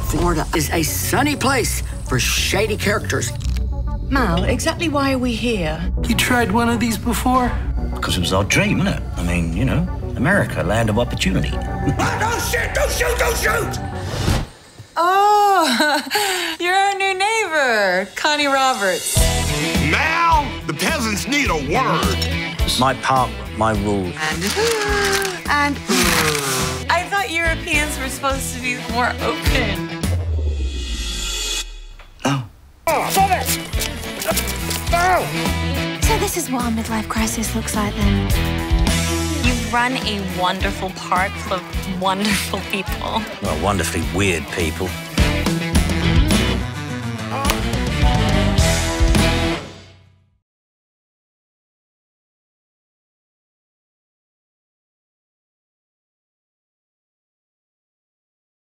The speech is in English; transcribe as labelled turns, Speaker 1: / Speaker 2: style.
Speaker 1: Florida is a sunny place for shady characters.
Speaker 2: Mal, exactly why are we here?
Speaker 3: You tried one of these before?
Speaker 4: Because it was our dream, wasn't it? I mean, you know, America, land of opportunity.
Speaker 1: Don't shoot! Don't shoot! Don't shoot!
Speaker 2: Oh, you're our new neighbor, Connie Roberts.
Speaker 5: Now, the peasants need a word.
Speaker 4: My park, my rules.
Speaker 2: And I thought Europeans were supposed to be more open.
Speaker 6: So this is what a midlife crisis looks like then.
Speaker 7: You run a wonderful park full of wonderful people.
Speaker 4: Well, wonderfully weird people.